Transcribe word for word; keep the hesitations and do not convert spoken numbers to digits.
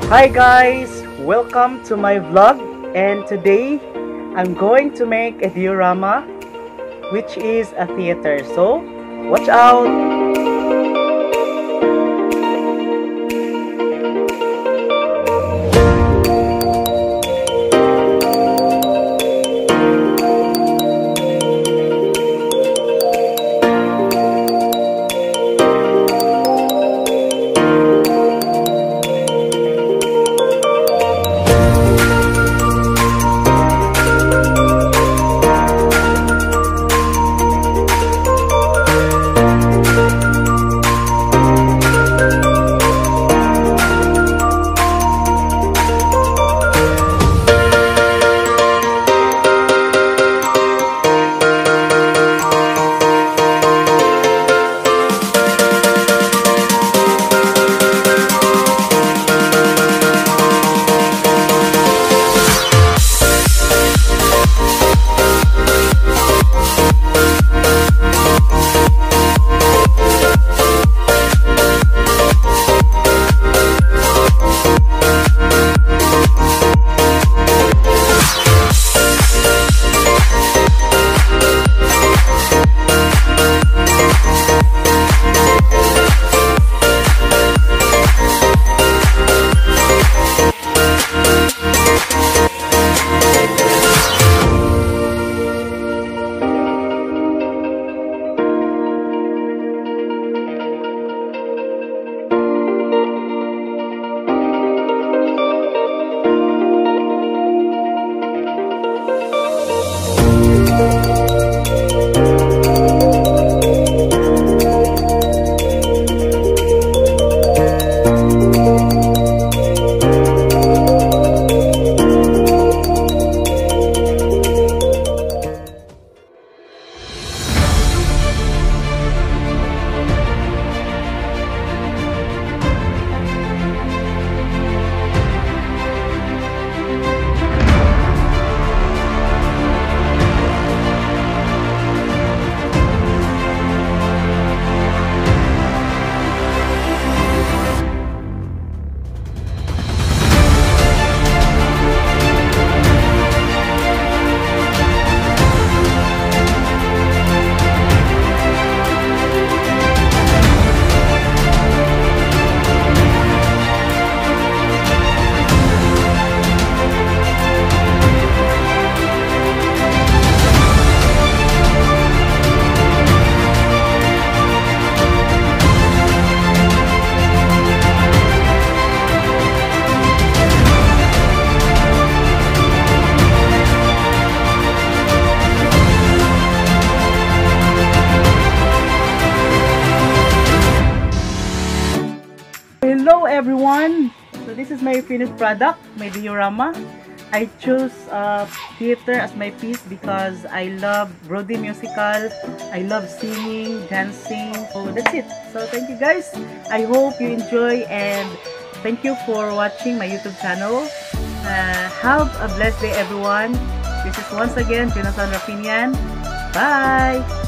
Hi guys! Welcome to my vlog, and today I'm going to make a diorama, which is a theater, so watch out! Hello everyone! So this is my finished product, my diorama. I chose uh, theater as my piece because I love Brody musical. I love singing, dancing. So that's it. So thank you guys. I hope you enjoy, and thank you for watching my YouTube channel. Uh, have a blessed day everyone. This is once again Jonathan Rapinian. Bye!